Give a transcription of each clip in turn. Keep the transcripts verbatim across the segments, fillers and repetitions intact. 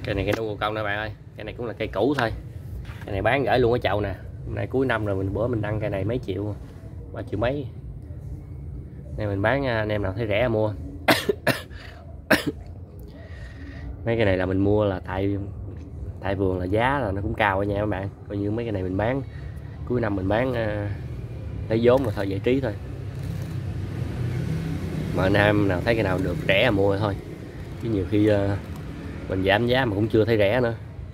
Cây này cây đu công nè bạn ơi, cây này cũng là cây cũ thôi. Cây này bán gửi luôn cái chậu nè. Hôm nay cuối năm rồi, mình bữa mình đăng cây này mấy triệu, ba triệu mấy. Nên mình bán, anh em nào thấy rẻ mua. Mấy cái này là mình mua là tại tại vườn là giá là nó cũng cao nha các bạn. Coi như mấy cái này mình bán cuối năm mình bán lấy vốn mà thôi, giải trí thôi. Mà anh em nào thấy cái nào được rẻ là mua thôi, chứ nhiều khi mình giảm giá mà cũng chưa thấy rẻ nữa.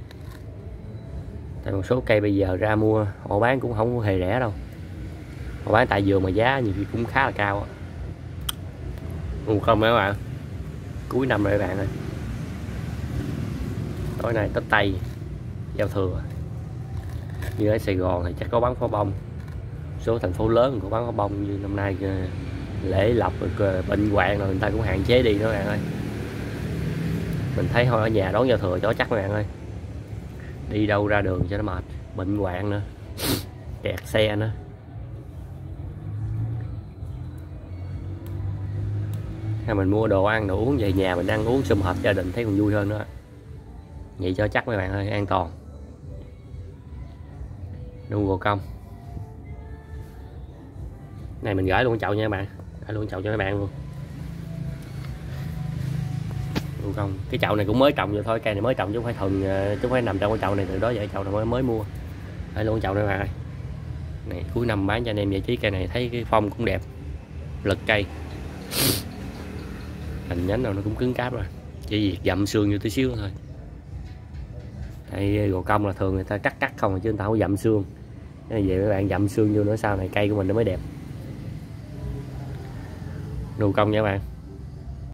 Tại một số cây bây giờ ra mua họ bán cũng không hề rẻ đâu, họ bán tại vườn mà giá nhiều khi cũng khá là cao. Đúng không mấy bạn, cuối năm rồi các bạn ơi. Tối nay Tết Tây giao thừa, như ở Sài Gòn thì chắc có bắn pháo bông, số thành phố lớn cũng bắn pháo bông. Như năm nay lễ lộc bệnh hoạn rồi người ta cũng hạn chế đi đó các bạn ơi. Mình thấy thôi ở nhà đón giao thừa cho chắc các bạn ơi, đi đâu ra đường cho nó mệt, bệnh hoạn nữa, kẹt xe nữa. Hay mình mua đồ ăn đồ uống về nhà mình ăn uống sum họp gia đình thấy còn vui hơn nữa. Vậy cho chắc mấy bạn ơi, an toàn. Đu gồ công này mình gửi luôn chậu nha các bạn, gửi luôn chậu cho các bạn luôn. Đu công cái chậu này cũng mới trồng vậy thôi, cây này mới trồng chứ không phải thuần, chứ không phải nằm trong cái chậu này từ đó vậy. Chậu này mới mới mua, gửi luôn chậu này các bạn ơi. Này cuối năm bán cho anh em giải trí. Cây này thấy cái phong cũng đẹp, lực cây, cành nhánh nào nó cũng cứng cáp rồi, chỉ việc dặm xương như tí xíu thôi. Tại gồ công là thường người ta cắt cắt không chứ người ta không dặm xương. Vậy các bạn dặm xương vô nữa sau này cây của mình nó mới đẹp. Đu công nha các bạn.